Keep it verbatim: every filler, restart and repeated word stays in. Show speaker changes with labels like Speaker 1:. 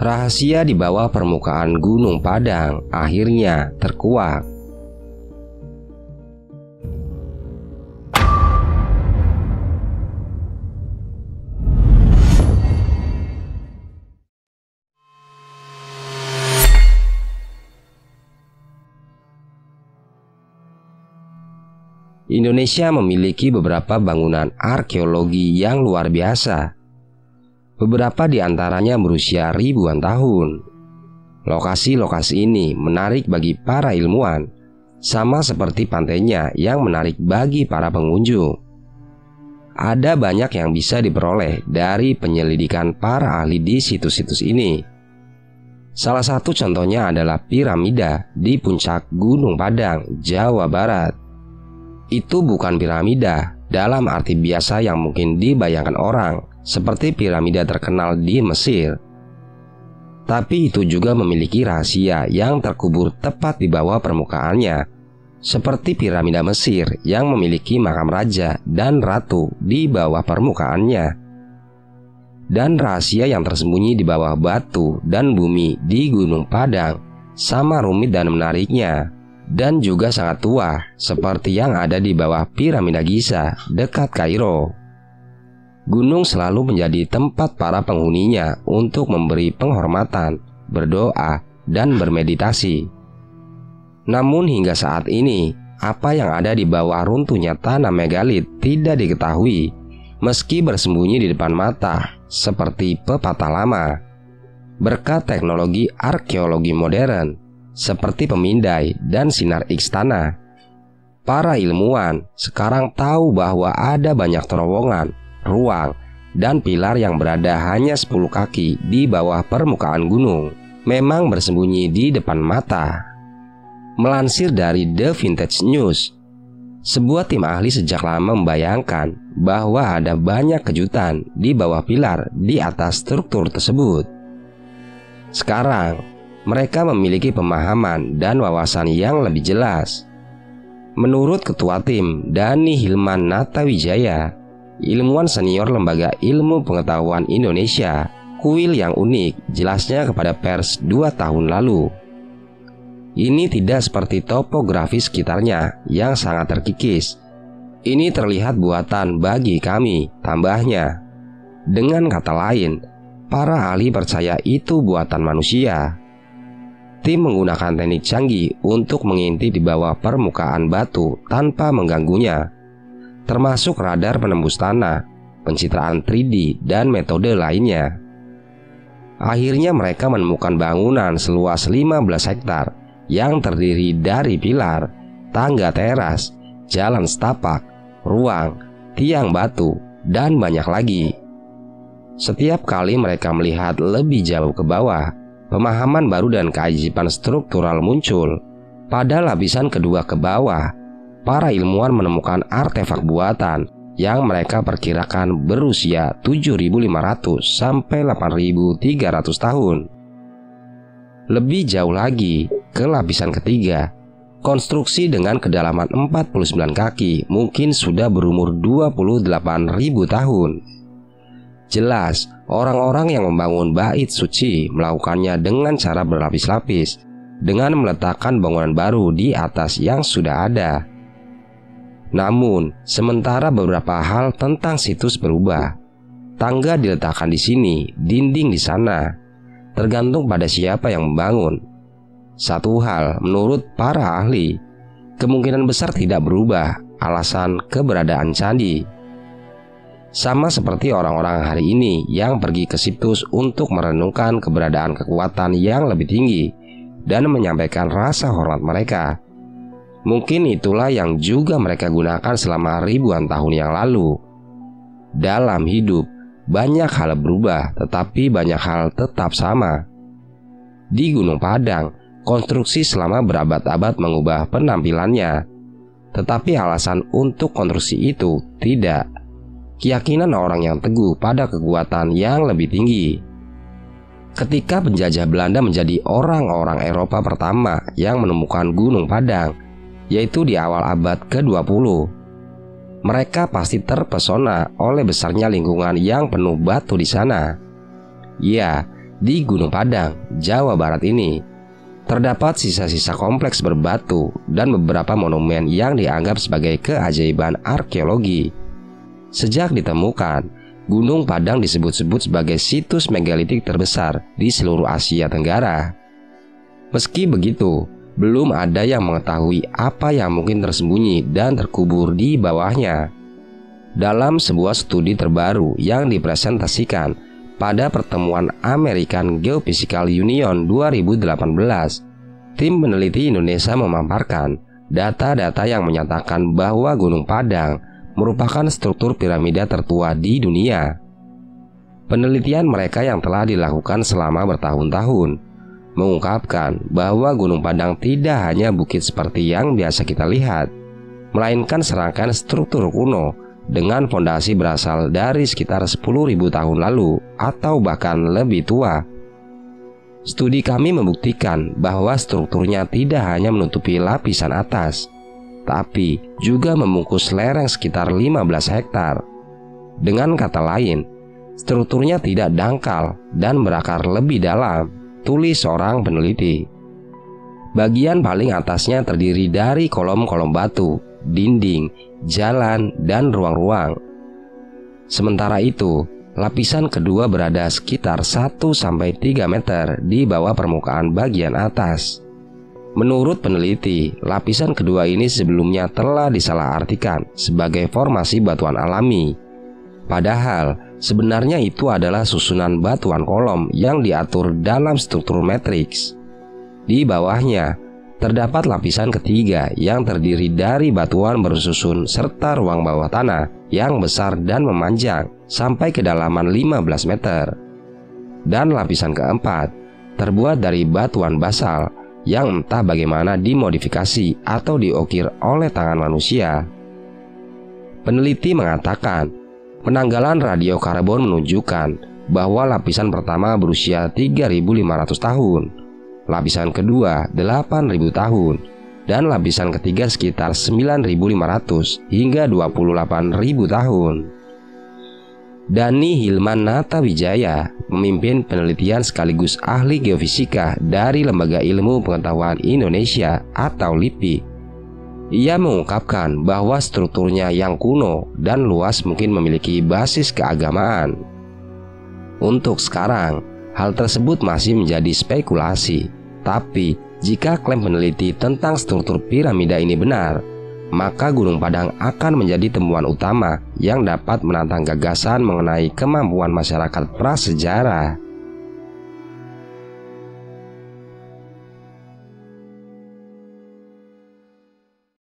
Speaker 1: Rahasia di bawah permukaan Gunung Padang akhirnya terkuak. Indonesia memiliki beberapa bangunan arkeologi yang luar biasa. Beberapa di antaranya berusia ribuan tahun. Lokasi-lokasi ini menarik bagi para ilmuwan, sama seperti pantainya yang menarik bagi para pengunjung. Ada banyak yang bisa diperoleh dari penyelidikan para ahli di situs-situs ini. Salah satu contohnya adalah piramida di puncak Gunung Padang, Jawa Barat. Itu bukan piramida dalam arti biasa yang mungkin dibayangkan orang, seperti piramida terkenal di Mesir. Tapi itu juga memiliki rahasia yang terkubur tepat di bawah permukaannya, seperti piramida Mesir yang memiliki makam raja dan ratu di bawah permukaannya. Dan rahasia yang tersembunyi di bawah batu dan bumi di Gunung Padang sama rumit dan menariknya, dan juga sangat tua, seperti yang ada di bawah piramida Giza dekat Kairo. Gunung selalu menjadi tempat para penghuninya untuk memberi penghormatan, berdoa, dan bermeditasi. Namun hingga saat ini, apa yang ada di bawah runtuhnya tanah megalit tidak diketahui, meski bersembunyi di depan mata, seperti pepatah lama. Berkat teknologi arkeologi modern, seperti pemindai dan sinar X tanah, para ilmuwan sekarang tahu bahwa ada banyak terowongan, ruang, dan pilar yang berada hanya sepuluh kaki di bawah permukaan gunung, memang bersembunyi di depan mata. Melansir dari The Vintage News, sebuah tim ahli sejak lama membayangkan bahwa ada banyak kejutan di bawah pilar di atas struktur tersebut. Sekarang, mereka memiliki pemahaman dan wawasan yang lebih jelas. Menurut Ketua Tim, Dani Hilman Natawijaya, ilmuwan senior Lembaga Ilmu Pengetahuan Indonesia, kuil yang unik jelasnya kepada pers dua tahun lalu. Ini tidak seperti topografi sekitarnya yang sangat terkikis. Ini terlihat buatan bagi kami, tambahnya. Dengan kata lain, para ahli percaya itu buatan manusia. Tim menggunakan teknik canggih untuk mengintip di bawah permukaan batu tanpa mengganggunya, termasuk radar penembus tanah, pencitraan tiga D, dan metode lainnya. Akhirnya mereka menemukan bangunan seluas lima belas hektar yang terdiri dari pilar, tangga teras, jalan setapak, ruang, tiang batu, dan banyak lagi. Setiap kali mereka melihat lebih jauh ke bawah, pemahaman baru dan keajaiban struktural muncul. Pada lapisan kedua ke bawah, para ilmuwan menemukan artefak buatan yang mereka perkirakan berusia tujuh ribu lima ratus sampai delapan ribu tiga ratus tahun. Lebih jauh lagi, ke lapisan ketiga, konstruksi dengan kedalaman empat puluh sembilan kaki mungkin sudah berumur dua puluh delapan ribu tahun. Jelas, orang-orang yang membangun bait suci melakukannya dengan cara berlapis-lapis, dengan meletakkan bangunan baru di atas yang sudah ada. Namun, sementara beberapa hal tentang situs berubah. Tangga diletakkan di sini, dinding di sana, tergantung pada siapa yang membangun. Satu hal, menurut para ahli, kemungkinan besar tidak berubah, alasan keberadaan candi. Sama seperti orang-orang hari ini yang pergi ke situs untuk merenungkan keberadaan kekuatan yang lebih tinggi dan menyampaikan rasa hormat mereka. Mungkin itulah yang juga mereka gunakan selama ribuan tahun yang lalu. Dalam hidup, banyak hal berubah, tetapi banyak hal tetap sama. Di Gunung Padang, konstruksi selama berabad-abad mengubah penampilannya, tetapi alasan untuk konstruksi itu tidak. Keyakinan orang yang teguh pada kekuatan yang lebih tinggi. Ketika penjajah Belanda menjadi orang-orang Eropa pertama yang menemukan Gunung Padang, yaitu di awal abad ke dua puluh, mereka pasti terpesona oleh besarnya lingkungan yang penuh batu di sana. Ya, Di Gunung Padang, Jawa Barat ini, terdapat sisa-sisa kompleks berbatu dan beberapa monumen yang dianggap sebagai keajaiban arkeologi. Sejak ditemukan, Gunung Padang disebut-sebut sebagai situs megalitik terbesar di seluruh Asia Tenggara. Meski begitu, belum ada yang mengetahui apa yang mungkin tersembunyi dan terkubur di bawahnya. Dalam sebuah studi terbaru yang dipresentasikan pada pertemuan American Geophysical Union dua ribu delapan belas, tim peneliti Indonesia memaparkan data-data yang menyatakan bahwa Gunung Padang merupakan struktur piramida tertua di dunia. Penelitian mereka yang telah dilakukan selama bertahun-tahun mengungkapkan bahwa Gunung Padang tidak hanya bukit seperti yang biasa kita lihat, melainkan serangkaian struktur kuno dengan fondasi berasal dari sekitar sepuluh ribu tahun lalu atau bahkan lebih tua. Studi kami membuktikan bahwa strukturnya tidak hanya menutupi lapisan atas, tapi juga membungkus lereng sekitar lima belas hektar. Dengan kata lain, strukturnya tidak dangkal dan berakar lebih dalam, tulis seorang peneliti. Bagian paling atasnya terdiri dari kolom-kolom batu, dinding, jalan, dan ruang-ruang. Sementara itu, lapisan kedua berada sekitar satu sampai tiga meter di bawah permukaan bagian atas. Menurut peneliti, lapisan kedua ini sebelumnya telah disalahartikan sebagai formasi batuan alami. Padahal, sebenarnya itu adalah susunan batuan kolom yang diatur dalam struktur matriks. Di bawahnya, terdapat lapisan ketiga yang terdiri dari batuan bersusun serta ruang bawah tanah yang besar dan memanjang sampai kedalaman lima belas meter. Dan lapisan keempat terbuat dari batuan basal yang entah bagaimana dimodifikasi atau diukir oleh tangan manusia. Peneliti mengatakan, penanggalan radiokarbon menunjukkan bahwa lapisan pertama berusia tiga ribu lima ratus tahun, lapisan kedua delapan ribu tahun, dan lapisan ketiga sekitar sembilan ribu lima ratus hingga dua puluh delapan ribu tahun. Dani Hilman Natawijaya memimpin penelitian sekaligus ahli geofisika dari Lembaga Ilmu Pengetahuan Indonesia atau LIPI. Ia mengungkapkan bahwa strukturnya yang kuno dan luas mungkin memiliki basis keagamaan. Untuk sekarang, hal tersebut masih menjadi spekulasi. Tapi, jika klaim peneliti tentang struktur piramida ini benar, maka Gunung Padang akan menjadi temuan utama yang dapat menantang gagasan mengenai kemampuan masyarakat prasejarah.